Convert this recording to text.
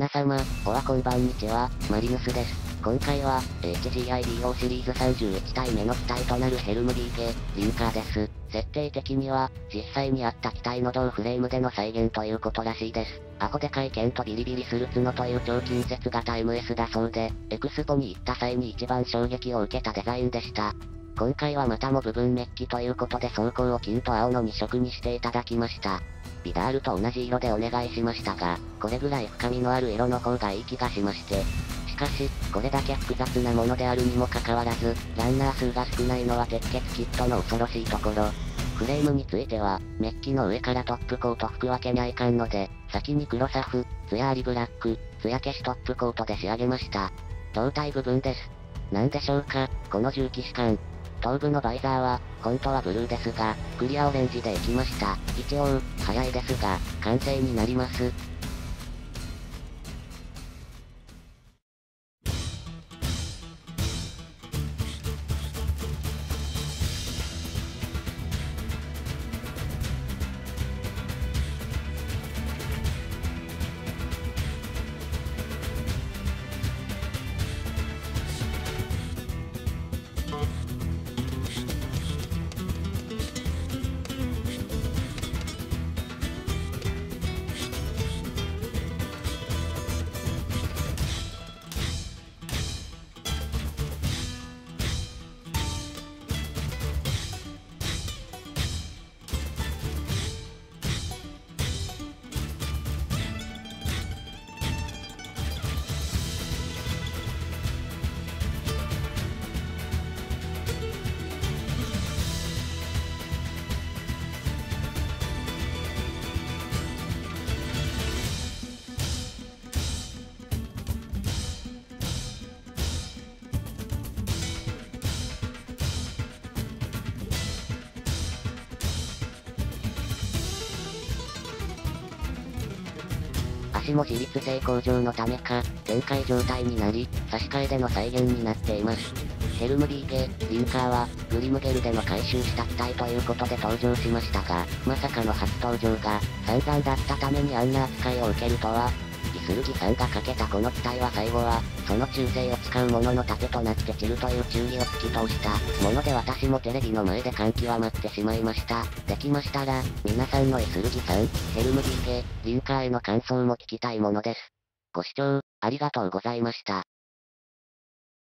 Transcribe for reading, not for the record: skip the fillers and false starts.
皆様、こんばんにちは、マリヌスです。今回は、HGIDO シリーズ31体目の機体となるヘルム DK、リンカーです。設定的には、実際にあった機体の同フレームでの再現ということらしいです。アホでかい剣とビリビリする角という超近接型 MS だそうで、エクスポに行った際に一番衝撃を受けたデザインでした。今回はまたも部分メッキということで装甲を金と青の2色にしていただきました。ビダールと同じ色でお願いしましたが、これぐらい深みのある色の方がいい気がしまして。しかし、これだけ複雑なものであるにもかかわらず、ランナー数が少ないのは鉄血キットの恐ろしいところ。フレームについては、メッキの上からトップコート吹くわけにはいかんので、先に黒サフ、ツヤありブラック、ツヤ消しトップコートで仕上げました。胴体部分です。なんでしょうか、この重機士感。頭部のバイザーは、本当はブルーですが、クリアオレンジでいきました。一応、早いですが、完成になります。足も自律性向上のためか、展開状態になり、差し替えでの再現になっています。ヘルム DK、リンカーは、グリムゲルでの回収した機体ということで登場しましたが、まさかの初登場が、散々だったためにあんな扱いを受けるとは、イスルギさんがかけたこの機体は最後は、その忠誠を誓う者の盾となって散るという忠義を突き通したもので私もテレビの前で感極まってしまいました。できましたら、皆さんのイスルギさん、ヘルム DK、リンカーへの感想も聞きたいものです。ご視聴、ありがとうございました。